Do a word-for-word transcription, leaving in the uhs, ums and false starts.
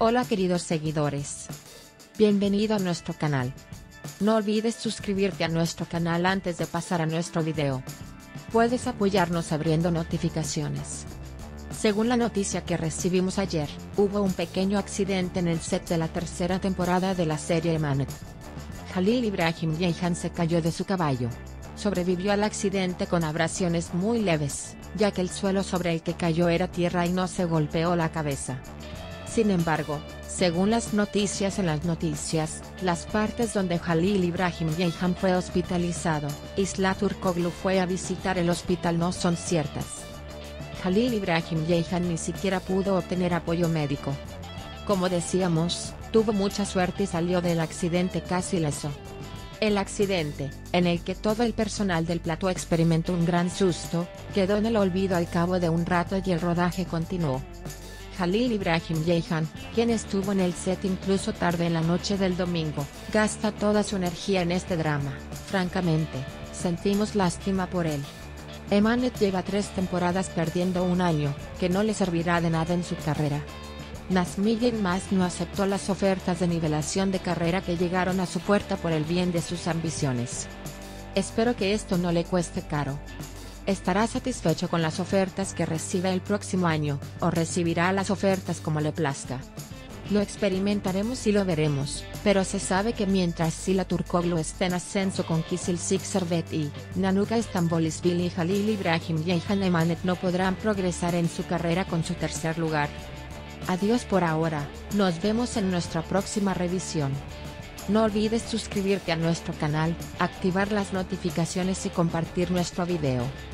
Hola queridos seguidores. Bienvenido a nuestro canal. No olvides suscribirte a nuestro canal antes de pasar a nuestro video. Puedes apoyarnos abriendo notificaciones. Según la noticia que recibimos ayer, hubo un pequeño accidente en el set de la tercera temporada de la serie Emanet. Jalil Ibrahim Ceyhan se cayó de su caballo. Sobrevivió al accidente con abrasiones muy leves, ya que el suelo sobre el que cayó era tierra y no se golpeó la cabeza. Sin embargo, según las noticias en las noticias, las partes donde Jalil Ibrahim Ceyhan fue hospitalizado, Isla Turkoglu fue a visitar el hospital no son ciertas. Jalil Ibrahim Ceyhan ni siquiera pudo obtener apoyo médico. Como decíamos, tuvo mucha suerte y salió del accidente casi ileso. El accidente, en el que todo el personal del plató experimentó un gran susto, quedó en el olvido al cabo de un rato y el rodaje continuó. Jalil Ibrahim Ceyhan, quien estuvo en el set incluso tarde en la noche del domingo, gasta toda su energía en este drama. Francamente, sentimos lástima por él. Emanet lleva tres temporadas perdiendo un año, que no le servirá de nada en su carrera. Nazmi Yilmaz no aceptó las ofertas de nivelación de carrera que llegaron a su puerta por el bien de sus ambiciones. Espero que esto no le cueste caro. Estará satisfecho con las ofertas que reciba el próximo año, o recibirá las ofertas como le plazca. Lo experimentaremos y lo veremos, pero se sabe que mientras Sila Turkoglu esté en ascenso con Kızılcık Servet y Nanuka Istanbulisbil y Jalil Ibrahim Ceyhan Emanet no podrán progresar en su carrera con su tercer lugar. Adiós por ahora, nos vemos en nuestra próxima revisión. No olvides suscribirte a nuestro canal, activar las notificaciones y compartir nuestro video.